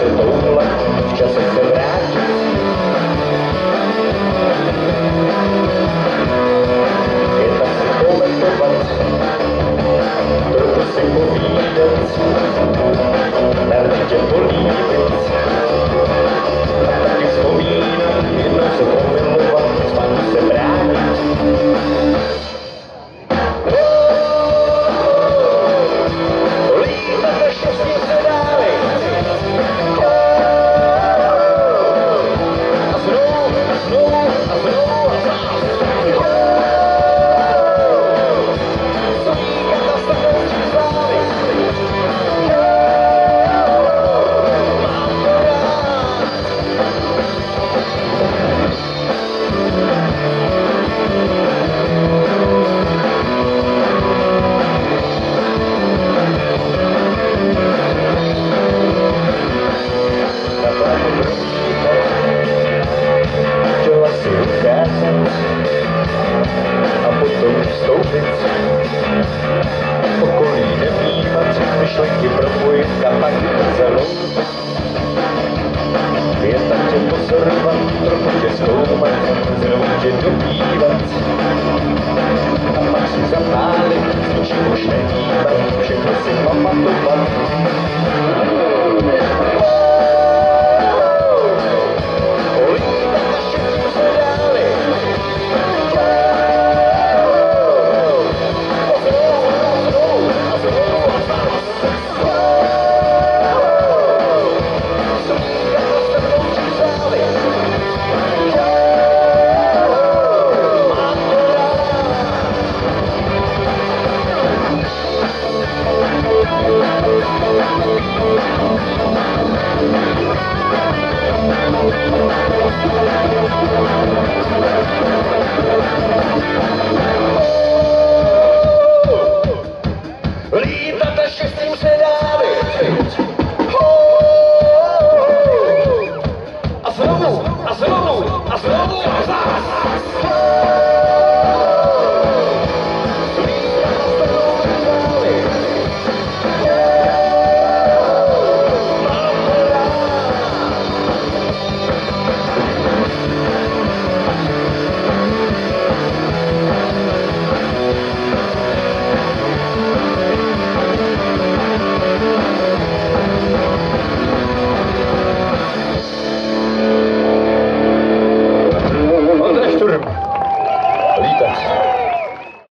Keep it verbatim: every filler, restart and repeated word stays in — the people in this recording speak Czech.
se toulat, v čase se vrátit. Je tak si komentovat, trochu si povídat, narvitě políbit. A taky vzpomínat, jednou se pomilovat, spát se bránit. A potom vstoupit, okolí nevnímat, myšlenky propojit a pak zaloupit. Jen tak tě pozorovat, trochu tě zkoumat, znovu tě dobývat a pak si zapálit.